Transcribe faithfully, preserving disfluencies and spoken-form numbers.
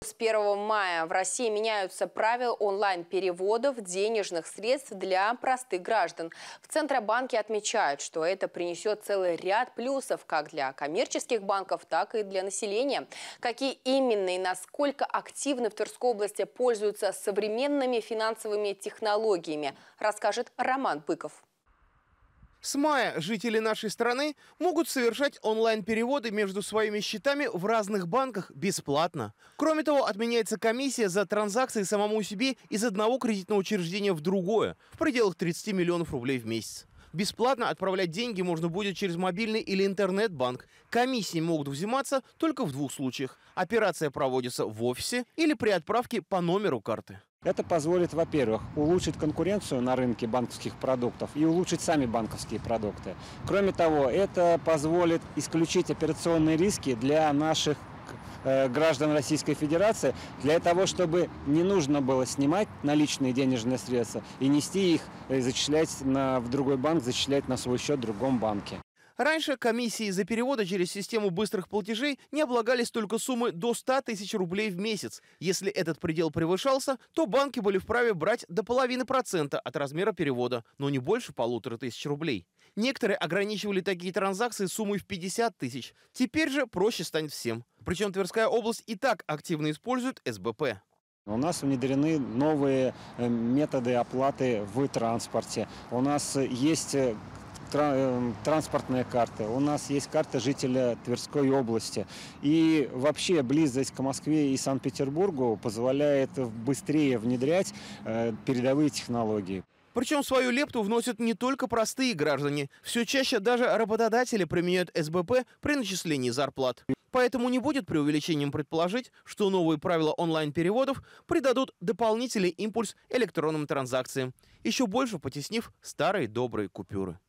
С первого мая в России меняются правила онлайн-переводов денежных средств для простых граждан. В Центробанке отмечают, что это принесет целый ряд плюсов как для коммерческих банков, так и для населения. Какие именно и насколько активно в Тверской области пользуются современными финансовыми технологиями, расскажет Роман Быков. С мая жители нашей страны могут совершать онлайн-переводы между своими счетами в разных банках бесплатно. Кроме того, отменяется комиссия за транзакции самому себе из одного кредитного учреждения в другое в пределах тридцати миллионов рублей в месяц. Бесплатно отправлять деньги можно будет через мобильный или интернет-банк. Комиссии могут взиматься только в двух случаях. Операция проводится в офисе или при отправке по номеру карты. Это позволит, во-первых, улучшить конкуренцию на рынке банковских продуктов и улучшить сами банковские продукты. Кроме того, это позволит исключить операционные риски для наших э, граждан Российской Федерации, для того, чтобы не нужно было снимать наличные денежные средства и нести их, и зачислять на, в другой банк, зачислять на свой счет в другом банке. Раньше комиссии за переводы через систему быстрых платежей не облагались только суммы до ста тысяч рублей в месяц. Если этот предел превышался, то банки были вправе брать до половины процента от размера перевода, но не больше полутора тысяч рублей. Некоторые ограничивали такие транзакции суммой в пятьдесят тысяч. Теперь же проще станет всем. Причем Тверская область и так активно использует эс бэ пэ. У нас внедрены новые методы оплаты в транспорте. У нас есть транспортные карты, у нас есть карта жителя Тверской области. И вообще близость к Москве и Санкт-Петербургу позволяет быстрее внедрять передовые технологии. Причем свою лепту вносят не только простые граждане. Все чаще даже работодатели применяют эс бэ пэ при начислении зарплат. Поэтому не будет преувеличением предположить, что новые правила онлайн-переводов придадут дополнительный импульс электронным транзакциям, еще больше потеснив старые добрые купюры.